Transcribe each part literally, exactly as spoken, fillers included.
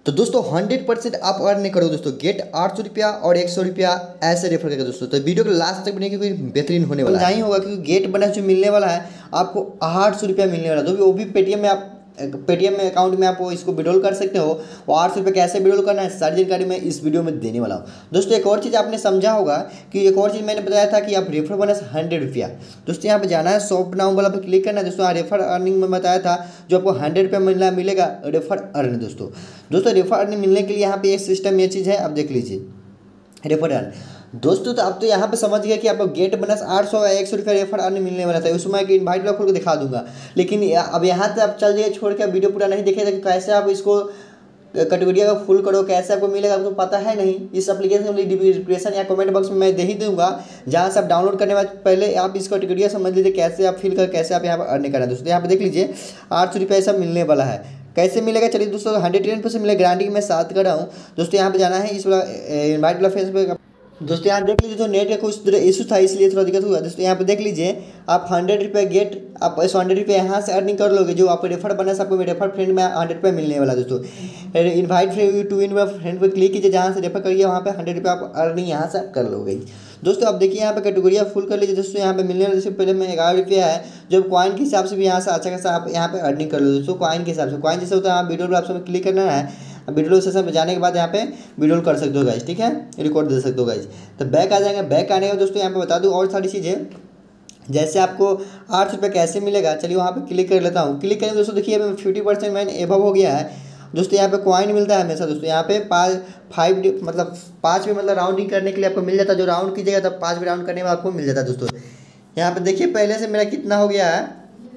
तो दोस्तों hundred percent आप अर्न नहीं करोगे दोस्तों। गेट आठ सौ रुपया और एक सौ रुपया ऐसे रेफर करके दोस्तों। तो वीडियो को लास्ट तक बनेगी, क्योंकि बेहतरीन होने वाला है। नहीं होगा क्योंकि गेट बोनस जो मिलने वाला है आपको आठ सौ रुपया मिलने वाला है। तो वो भी पेटीएम में आप पेटीएम में अकाउंट में आप वो इसको विड्रॉल कर सकते हो। वो आठ सौ रुपये कैसे विड्रॉल करना है सारी जानकारी मैं इस वीडियो में देने वाला हूँ दोस्तों। एक और चीज़ आपने समझा होगा कि एक और चीज़ मैंने बताया था कि आप रेफर बोनस हंड्रेड रुपया दोस्तों यहाँ पे जाना है, शॉप नाउ वाला पे क्लिक करना है दोस्तों। यहाँ रेफर अर्निंग में बताया था जो आपको हंड्रेड रुपया मिलना मिलेगा रेफर अर्न दोस्तों। दोस्तों रेफर अर्निंग मिलने के लिए यहाँ पे एक सिस्टम ये चीज़ है, आप देख लीजिए रेफर अर्न दोस्तों। तो आप तो यहाँ पे समझ गए कि आपको गेट बोनस आठ सौ एक सौ रुपया रेफर अर्न मिलने वाला था। उसमें एक इनवाइट वाला खोल के दिखा दूंगा, लेकिन अब यहाँ से आप चल जाइए छोड़ के वीडियो पूरा नहीं देखेगा कि कैसे आप इसको कैटेगरी का फुल करो, कैसे आपको मिलेगा आपको पता है नहीं। इस एप्लीकेशन डिस्क्रिप्शन या कमेंट बॉक्स में मैं दे ही दूंगा, जहाँ से आप डाउनलोड करने बाद पहले आप इस कैटेगरी समझ लीजिए कैसे आप फिल कर कैसे आप यहाँ पर अर्न करना है दोस्तों। यहाँ पे देख लीजिए आठ सौ रुपया सब मिलने वाला है। कैसे मिलेगा चलिए दोस्तों, हंड्रेड टेन परसेंट मिलेगा गारंटी मैं साथ कर रहा हूँ दोस्तों। यहाँ पे जाना है इस वाला इनवाइट वाला फेसबुक दोस्तों। यहाँ देख लीजिए तो नेट का कुछ इशू था इसलिए थोड़ा दिक्कत हुआ दोस्तों। यहाँ पे देख लीजिए आप हंड्रेड रुपये गेट आप सौ हंड्रेड रुपये यहाँ से अर्निंग कर लोगे। जो आपको रेफर बनस आपको रेफर फ्रेंड में हंड्रेड रुपये मिलने वाला दोस्तों। इनवाइट फ्रेंड टू इन फ्रेंड पे क्लिक कीजिए, जहाँ से रेफर करिए वहाँ पे हंड्रेड रुपये आप अर्निंग यहाँ से कर लोगे दोस्तों। अब देखिए यहाँ पे कैटेगरिया फुल कर लीजिए दोस्तों। यहाँ पे मिलने वाले जैसे पहले में ग्यारह रुपया है, जो कॉइन के हिसाब से भी यहाँ से अच्छा खासा आप यहाँ पे अर्निंग कर लो दोस्तों। कॉइन के हिसाब से कॉइन जैसे होता है वीडियो पर आपसे क्लिक करना है, विड्रॉल सेशन में जाने के बाद यहाँ पे विड्रॉल कर सकते हो गाइज, ठीक है, रिकॉर्ड दे सकते हो गाइज। तो बैक आ जाएंगे, बैक आने का दोस्तों यहाँ पे बता दूँ और सारी चीज़ें जैसे आपको आठ रुपये कैसे मिलेगा चलिए वहाँ पे क्लिक कर लेता हूँ। क्लिक करेंगे दोस्तों, देखिए फिफ्टी परसेंट मैंने एबव हो गया है दोस्तों। यहाँ पे कॉइन मिलता है हमेशा दोस्तों। यहाँ पे पाँच फाइव मतलब पाँच भी मतलब राउंडिंग करने के लिए आपको मिल जाता है। जो राउंड कीजिएगा तब पाँच भी राउंड करने में आपको मिल जाता है दोस्तों। यहाँ पे देखिए पहले से मेरा कितना हो गया है,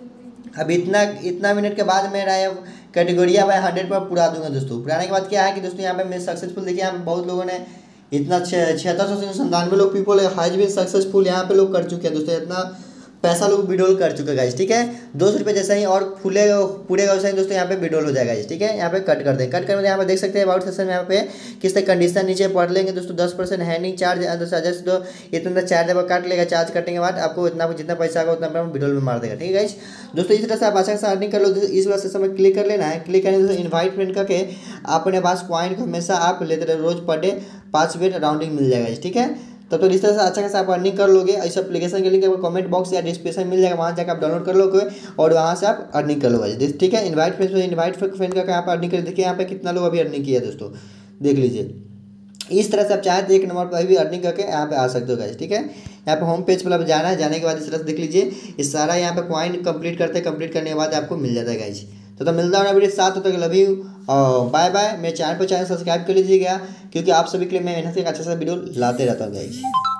अब इतना इतना मिनट के बाद मेरा कैटेगरिया मैं हंड्रेड पर पूरा दूंगा दोस्तों। पुराने के बाद क्या है कि दोस्तों यहाँ पे मैं सक्सेसफुल देखिए यहाँ पे बहुत लोगों ने इतना छिहत्तर सौ से संतानवे लोग पीपल हैज बीन सक्सेसफुल यहाँ पे लोग कर चुके हैं दोस्तों। इतना पैसा लोग विड्रॉल कर चुके हैं गाइस, ठीक है। दो सौ रुपये जैसा ही और फुले पूरे वैसे ही दोस्तों यहाँ पे विड्रॉल हो जाएगा गाइस, ठीक है। यहाँ पे कट कर दें, कट करने यहाँ पे देख सकते हैं अबाउट सेशन में यहाँ पे किस तरह कंडीशन नीचे पढ़ लेंगे दोस्तों। दस परसेंट हैंडिंग चार्ज सजेस्ट दो इतना चार्ज अब काट लेगा। चार्ज कटने के बाद आपको इतना जितना पैसा आएगा उतना विड्रॉल में मार देगा, ठीक है गाइस। दोस्तों इस तरह से आप अच्छा से अर्निंग कर लो। इस वाला सेशन में क्लिक कर लेना है। क्लिक करने दोस्तों इन्वाइट फ्रेंड करके अपने पास कॉइन को हमेशा आप लेते रहे, रोज पर डे पाँच बेर राउंडिंग मिल जाएगा, ठीक है। तब तो इस तरह से अच्छा खासा आप अर्निंग कर लोगे। इस एप्लीकेशन के लिंक आपको कमेंट बॉक्स या डिस्क्रिप्शन मिल जाएगा, वहाँ जाकर आप डाउनलोड कर लोगे और वहाँ से आप अर्निंग कर लोगे, ठीक है। इनवाइट फ्रेंड्स में इनवाइट फ्रेंड का यहाँ पर अर्निंग कर देखिए यहाँ पे कितना लोग अभी अर्निंग किया दोस्तों, देख लीजिए। इस तरह से आप चाहे तो एक नंबर पर भी अर्निंग करके यहाँ पे आ सकते हो गाइस, ठीक है। यहाँ पे होम पेज पर जाना है, जाने के बाद इस तरह से देख लीजिए इस सारा यहाँ पे कॉइन कंप्लीट करते कंप्लीट करने के बाद आपको मिल जाता है गाइस। तो तो मिलता है वीडियो साथ तक लव यू बाय बाय। मेरे चैनल पर चैनल सब्सक्राइब कर लीजिएगा, क्योंकि आप सभी के लिए मैं मेहनत से अच्छा सा वीडियो लाते रहता हूँ गाइस।